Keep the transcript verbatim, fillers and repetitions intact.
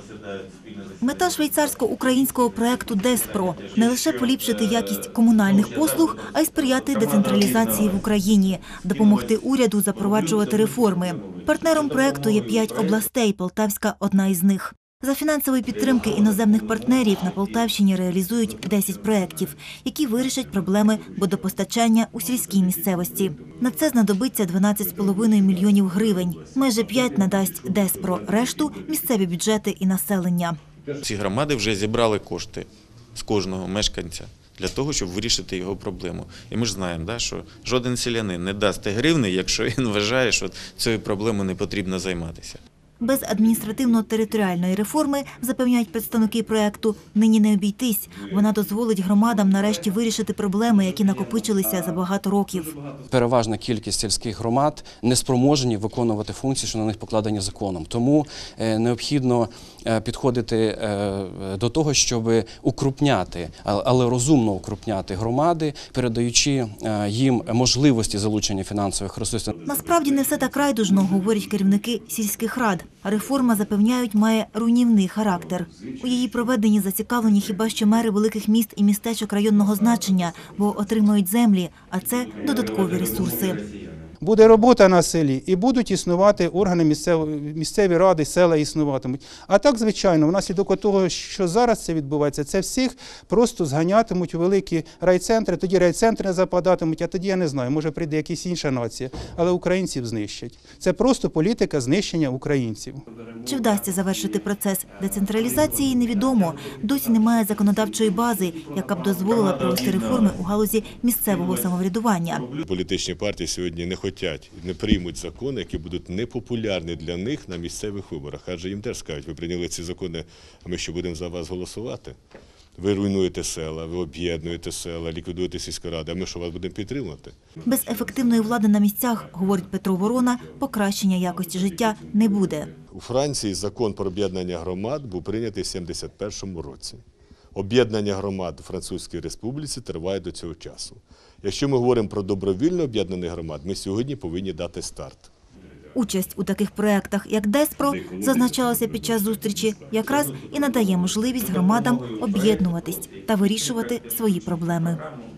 Мета швейцарсько-українського проекту «Деспро» – не лише поліпшити якість комунальних послуг, а й сприяти децентралізації в Україні, допомогти уряду запроваджувати реформи. Партнером проекту є п'ять областей, Полтавська – одна із них. За фінансової підтримки іноземних партнерів на Полтавщині реалізують десять проєктів, які вирішать проблеми водопостачання у сільській місцевості. На це знадобиться дванадцять з половиною мільйонів гривень. Майже п'ять надасть «Деспро», решту – місцеві бюджети і населення. Ці громади вже зібрали кошти з кожного мешканця для того, щоб вирішити його проблему. І ми ж знаємо, що жоден селянин не дасть гривни, якщо він вважає, що цією проблемою не потрібно займатися. Без адміністративно-територіальної реформи, запевняють представники проєкту, нині не обійтись. Вона дозволить громадам нарешті вирішити проблеми, які накопичилися за багато років. Переважна кількість сільських громад не спроможні виконувати функції, що на них покладені законом. Тому необхідно підходити до того, щоб укрупняти, але розумно укрупняти громади, передаючи їм можливості залучення фінансових ресурсів. Насправді не все так райдужно, говорять керівники сільських рад. Реформа, запевняють, має руйнівний характер. У її проведенні зацікавлені хіба що мери великих міст і містечок районного значення, бо отримають землі, а це додаткові ресурси. Буде робота на селі і будуть існувати органи місцеві, місцеві ради, села існуватимуть. А так, звичайно, внаслідок того, що зараз це відбувається, це всіх просто зганятимуть у великі райцентри, тоді райцентри западатимуть, а тоді, я не знаю, може прийде якась інша нація, але українців знищать. Це просто політика знищення українців. Чи вдасться завершити процес децентралізації, невідомо. Досі немає законодавчої бази, яка б дозволила провести реформи у галузі місцевого самоврядування. Політичні партії сьогодні не хочуть, не приймуть закони, які будуть непопулярні для них на місцевих виборах. Адже їм теж скажуть, ви прийняли ці закони, а ми що будемо за вас голосувати? Ви руйнуєте села, ви об'єднуєте села, ліквідуєте сільські ради, а ми що, вас будемо підтримувати? Без ефективної влади на місцях, говорить Петро Ворона, покращення якості життя не буде. У Франції закон про об'єднання громад був прийнятий в сімдесят першому році. Об'єднання громад у Французькій Республіці триває до цього часу. Якщо ми говоримо про добровільно об'єднаних громад, ми сьогодні повинні дати старт. Участь у таких проєктах, як «Деспро», зазначалося під час зустрічі, якраз і надає можливість громадам об'єднуватись та вирішувати свої проблеми.